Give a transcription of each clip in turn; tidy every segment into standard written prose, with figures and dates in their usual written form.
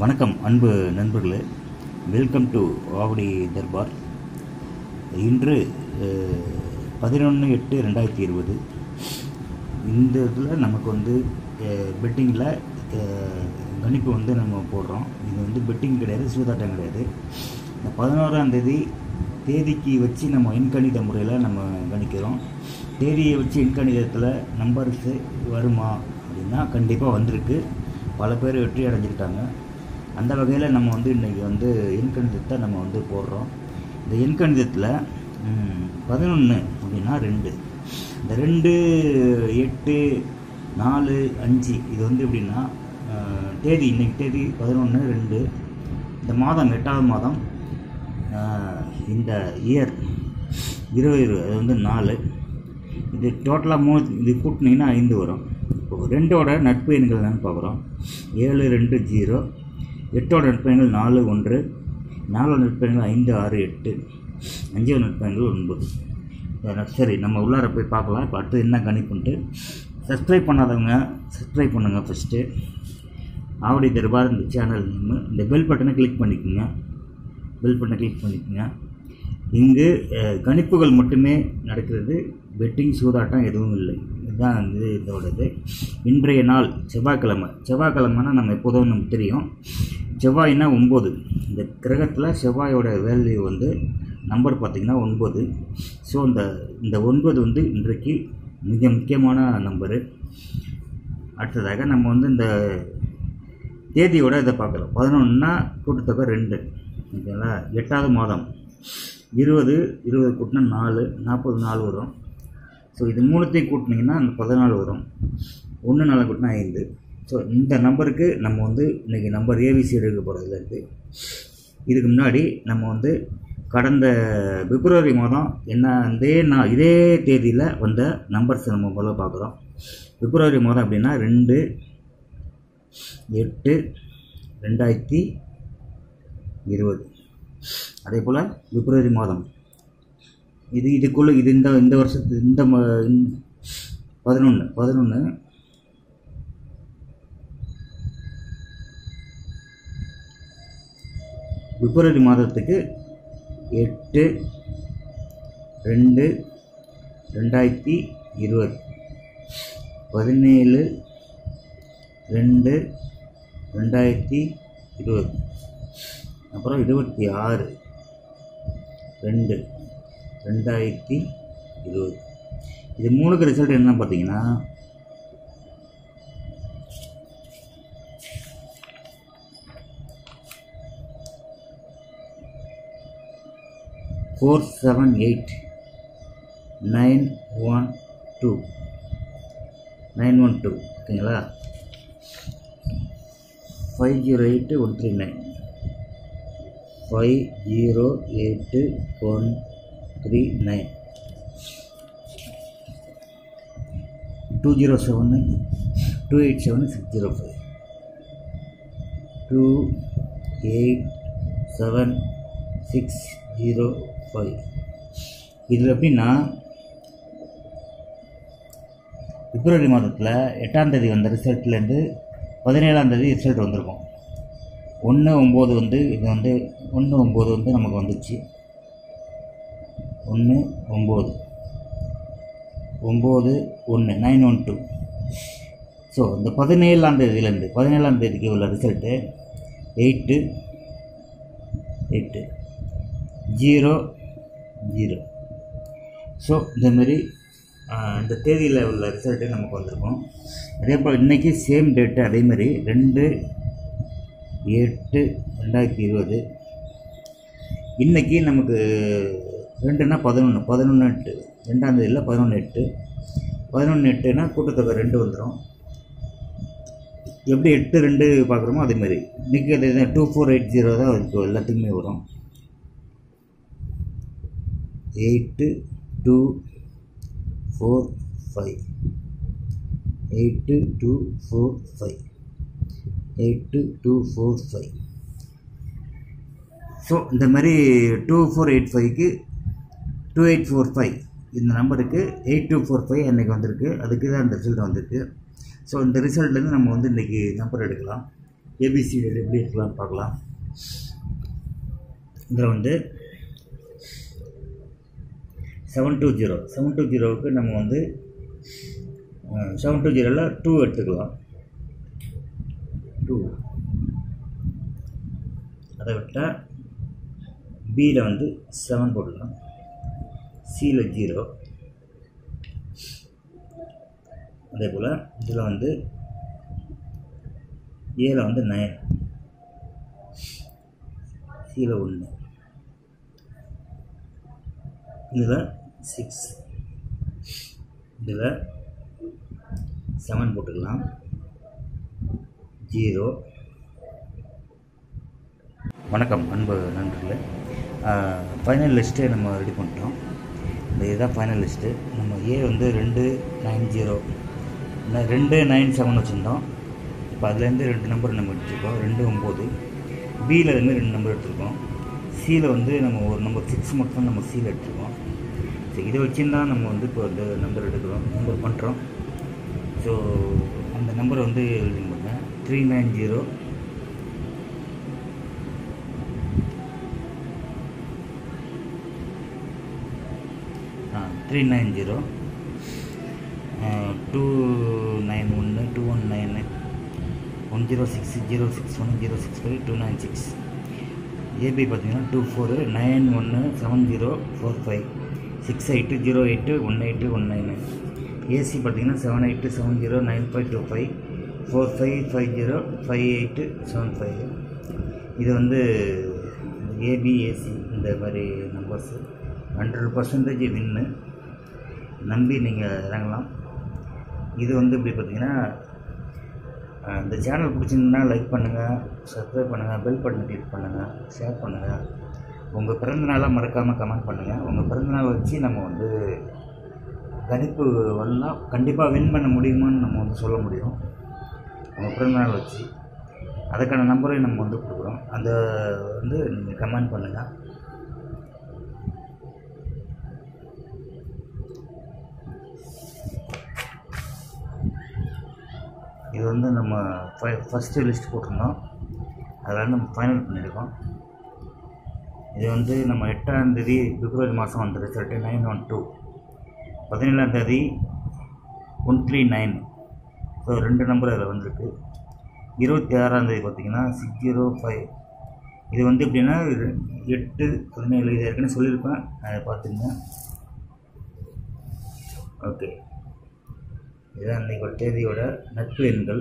வணக்கம் அன்பு நண்பர்களே, வெல்கம் டு ஆவடி தர்பார். இன்று 11/8/2020 இந்த இதில் நமக்கு வந்து பெட்டிங்கில் கணிப்பு வந்து நம்ம போடுறோம். இது வந்து பெட்டிங் கிடையாது, சூதாட்டம் கிடையாது. இந்த 11ஆம் தேதிக்கு வச்சு நம்ம எண்கணித முறையில் நம்ம கணிக்கிறோம். தேதியை வச்சு எண்கணிதத்தில் நம்பர்ஸு வருமா அப்படின்னா கண்டிப்பாக வந்திருக்கு. பல பேர் வெற்றி அடைஞ்சிருக்காங்க. அந்த வகையில் நம்ம வந்து இன்றைக்கி வந்து எண்கணிதத்தை நம்ம வந்து போடுறோம். இந்த எண்கணிதத்தில் 11 அப்படின்னா 2, இந்த 2, 8, 4, 5 இது வந்து எப்படின்னா தேதி, இன்றைக்கி தேதி 11/2, இந்த மாதம் 8ஆவது மாதம், இந்த இயர் 2020 அது வந்து 4. இது டோட்டலாக இது கூட்டினீங்கன்னா 5 வரும். இப்போ 2ஓட நட்பு எண்கள் என்னன்னு பார்க்குறோம். 7, 2, 0. 8ஓட நட்பு எண்கள் 4, 1. 4ஓட நட்பு எண்கள் 5, 6, 8. 5ஓட நட்பு எண்கள் 9. சரி, நம்ம உள்ளார போய் பார்க்கலாம். இப்போ அடுத்து என்ன கணிப்புன்ட்டு. சப்ஸ்கிரைப் பண்ணாதவங்க சப்ஸ்கிரைப் பண்ணுங்கள். ஃபஸ்ட்டு ஆவடி தர்பார் இந்த சேனல் நேமு. இந்த பெல் பட்டனை கிளிக் பண்ணிக்கோங்க. இங்கு கணிப்புகள் மட்டுமே நடக்கிறது. பெட்டிங் சூதாட்டம் எதுவும் இல்லை. இதுதான் வந்து இதோடது. இன்றைய நாள் செவ்வாய்க்கிழமைனா நம்ம எப்போதும் நமக்கு தெரியும். செவ்வாய்னா 9. இந்த கிரகத்தில் செவ்வாயோட வேல்யூ வந்து நம்பர் பார்த்திங்கன்னா 9. ஸோ இந்த 9 வந்து இன்றைக்கு மிக முக்கியமான நம்பரு. அடுத்ததாக நம்ம வந்து இந்த தேதியோட இதை பார்க்குறோம். 11னா கூட்டுத்தொகை 2. ஓகேங்களா? 8ஆவது மாதம் 20 கூட்டினா 4, 44 வரும். ஸோ இது மூணுத்தையும் கூட்டினீங்கன்னா அந்த 14 வரும். 1 4 கூட்டினா 5. ஸோ இந்த நம்பருக்கு நம்ம வந்து இன்றைக்கி நம்பர் ஏபிசி எடுக்க போகிறதுல இருக்குது. இதுக்கு முன்னாடி நம்ம வந்து கடந்த பிப்ரவரி மாதம் இதே தேதியில் வந்த நம்பர்ஸை நம்ம முதல்ல பார்க்குறோம். பிப்ரவரி மாதம் அப்படின்னா 2/8/2020. அதே போல் பிப்ரவரி மாதம் இதுக்குள்ளே இந்த வருஷத்து இந்த 11 பிப்ரவரி மாதத்துக்கு 8/2/2020, 17/2/2020, அப்புறம் 26/2/2020. இது மூணுக்கு ரிசல்ட் என்ன பார்த்தீங்கன்னா 478,912. ஓகேங்களா? 508,139. 508,139. 207,605. 287,605. இதில் எப்படின்னா பிப்ரவரி மாதத்தில் 8ஆம் தேதி வந்த ரிசல்ட்லேருந்து 17ஆம் தேதி ரிசல்ட் வந்திருக்கும். 1/9 வந்து இது வந்து 1/9 வந்து நமக்கு வந்துச்சு. 1/9/1 912. ஸோ இந்த 17ஆம் தேதியிலேருந்து 17ஆம் தேதிக்கு உள்ள ரிசல்ட்டு 8/0/0. ஸோ இந்தமாரி இந்த தேதியில் உள்ள ரிசல்ட்டு நமக்கு வந்திருக்கும். அதே போல் இன்றைக்கி சேம் டேட்டு அதேமாதிரி 2/8/2020. இன்றைக்கி நமக்கு 2னா 11/8. 2ஆம் தேதியில் 11/8. 11/8னா கூட்டத்தொகை 2 வந்துடும். எப்படி 8/2 பார்க்குறோமோ அதேமாதிரி இன்றைக்கி அது 2480 தான் அதுக்கு எல்லாத்துக்குமே வரும். 8245. 8245. ஸோ இந்த மாதிரி 2485க்கு 2845 இந்த நம்பருக்கு 8245 அன்றைக்கி வந்திருக்கு. அதுக்கு தான் இந்த ரிசல்ட் வந்திருக்கு. ஸோ இந்த ரிசல்ட்லேருந்து நம்ம வந்து இன்றைக்கி நம்பர் எடுக்கலாம். ஏபிசிடி எப்படி இருக்கலாம்னு பார்க்கலாம். இதில் வந்து 720க்கு நம்ம வந்து 720ல் 2 எடுத்துக்கலாம். 2 அதை விட்டால் பியில் வந்து 7 போட்டுக்கலாம். சியில் 0. அதே போல் இதில் வந்து ஏல வந்து 9, சியில் 1, இதில் 6, இதில் 7 போட்டுக்கலாம். 0. வணக்கம் அன்பு நண்பர்களே. ஃபைனல் லிஸ்ட்டே நம்ம ரெடி பண்ணிட்டோம். இதுதான் ஃபைனல் லிஸ்ட்டு. நம்ம ஏ வந்து 290 297 வச்சுருந்தோம். இப்போ அதுலேருந்து 2 நம்பர் நம்ம எடுத்துருக்கோம். 2 9. பியில் அதுமாதிரி 2 நம்பர் எடுத்துருக்கோம். சியில் வந்து நம்ம ஒரு நம்பர் 6 மட்டும் நம்ம சியில் எடுத்துருக்கோம். ஸோ இதை வச்சுருந்தான் நம்ம வந்து இப்போ வந்து நம்பர் எடுக்கிறோம், நம்பர் பண்ணுறோம். ஸோ அந்த நம்பரை வந்து எழுதிங்க. 390 390 291 219 106 061 065 296. ஏபி பார்த்தீங்கன்னா 24 917045 68 08 18 19. ஏசி பார்த்தீங்கன்னா 78 70 9525 4550 58 75. இது வந்து ஏபி ஏசி இந்த மாதிரி நம்பர்ஸு 100% வின்னு. நம்பி நீங்கள் இறங்கலாம். இது வந்து இப்படி பார்த்தீங்கன்னா இந்த சேனல் பிடிச்சிருந்தா லைக் பண்ணுங்கள், சப்ஸ்கிரைப் பண்ணுங்கள், பெல் பட்டன் கிளிக் பண்ணுங்கள், ஷேர் பண்ணுங்கள். உங்கள் பிறந்தநாளாக மறக்காமல் கமெண்ட் பண்ணுங்கள். உங்கள் பிறந்தநாள் வச்சு நம்ம வந்து கணிப்பு வரலாம் கண்டிப்பாக வின் பண்ண முடியுமான்னு நம்ம வந்து சொல்ல முடியும். உங்கள் பிறந்தநாள் வச்சு அதுக்கான நம்பரையும் நம்ம வந்து கொடுக்குறோம். அதை வந்து நீங்கள் கமெண்ட் பண்ணுங்கள். இது வந்து நம்ம ஃபஸ்ட்டு லிஸ்ட் போட்டிருந்தோம், அதில் நம்ம ஃபைனல் பண்ணியிருக்கோம். இது வந்து நம்ம 8ஆம் தேதி பிப்ரவரி மாதம் வந்த ரிசல்ட்டு 912. 17ஆம் தேதி 139. ஸோ 2 நம்பர் அதில் வந்திருக்கு. 26ஆம் தேதி பார்த்திங்கன்னா 605. இது வந்து எப்படின்னா 8 17 இது ஏற்கனவே சொல்லியிருப்பேன், அதை பார்த்துங்க. ஓகே, இதுதான் இன்றைக்கி ஒரு தேதியோட நட்பு எண்கள்.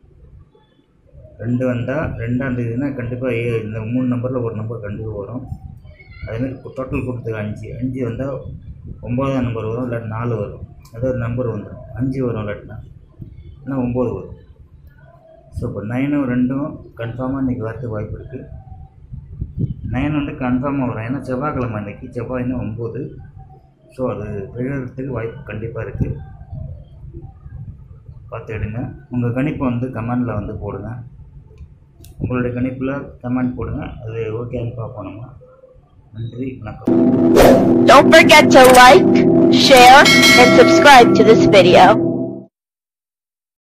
2 வந்தால் 2ஆம் தேதினா கண்டிப்பாக இந்த 3 நம்பரில் ஒரு நம்பர் கண்டிப்பாக வரும். அதேமாதிரி டோட்டல் கொடுத்துருக்கு 5 வந்தால் 9ஆம் நம்பர் வரும், இல்லாட்டி 4 வரும். ஏதாவது ஒரு நம்பர் வந்துடும். 5 வரும், இல்லாட்டினா 9 வரும். ஸோ இப்போ 9ம் 2ம் கன்ஃபார்மாக இன்றைக்கி வரத்துக்கு வாய்ப்பு இருக்குது. 9 வந்து கன்ஃபார்மாக வரும். ஏன்னா செவ்வாய்க்கிழமை இன்றைக்கி, செவ்வாய்னா 9. ஸோ அது விழுறதுக்கு வாய்ப்பு கண்டிப்பாக இருக்குது. பார்த்து எடுங்க. உங்கள் கணிப்பை வந்து கமெண்டில் வந்து போடுங்க. உங்களுடைய கணிப்பில் கமெண்ட் போடுங்க. அது ஓகேன்னு பார்ப்போம் நம்ம. நன்றி, வணக்கம். Don't forget to like, share, and subscribe to this video.